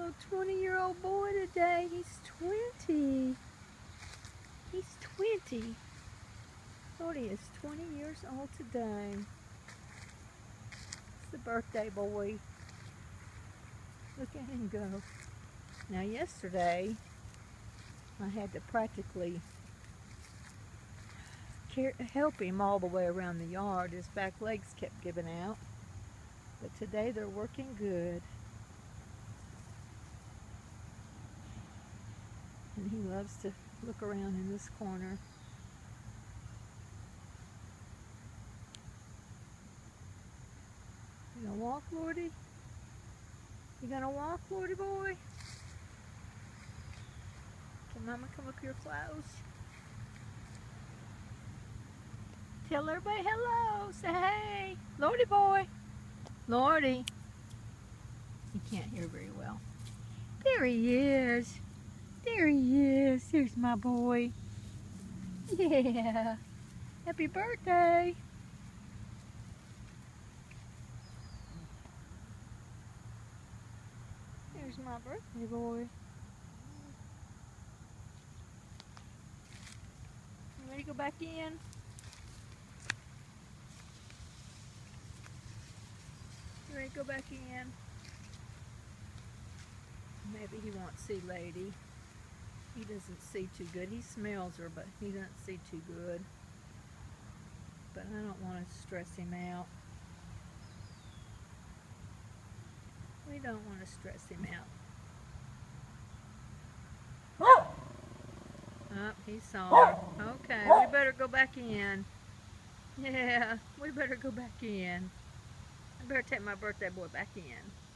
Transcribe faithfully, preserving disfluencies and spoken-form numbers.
little twenty-year-old boy today. He's twenty. He's twenty. Lordy is twenty years old today. It's the birthday boy. Look at him go. Now yesterday, I had to practically help him all the way around the yard. His back legs kept giving out. But today they're working good. And he loves to look around in this corner. You gonna walk, Lordy? You gonna walk, Lordy boy? Can Mama come up your clothes? Tell everybody hello. Say hey. Lordy boy. Lordy. He can't hear very well. There he is. There he is. There's my boy. Yeah. Happy birthday. There's my birthday boy. You ready to go back in? You ready to go back in? Maybe he won't see Lady. He doesn't see too good. He smells her, but he doesn't see too good. But I don't want to stress him out. We don't want to stress him out. Oh, he saw her. Okay, we better go back in. Yeah, we better go back in. I better take my birthday boy back in.